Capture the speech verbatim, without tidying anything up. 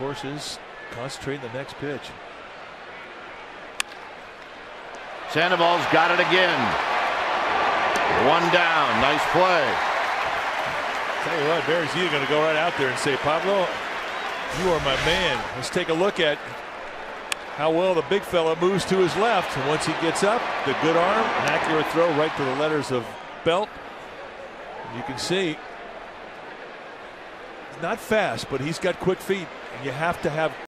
Horses concentrating the next pitch. Sandoval's got it again. One down. Nice play. Tell you what, Barry's either going to go right out there and say, Pablo, you are my man. Let's take a look at how well the big fella moves to his left. And once he gets up, the good arm, an accurate throw right to the letters of belt. You can see he's not fast, but he's got quick feet. And you have to have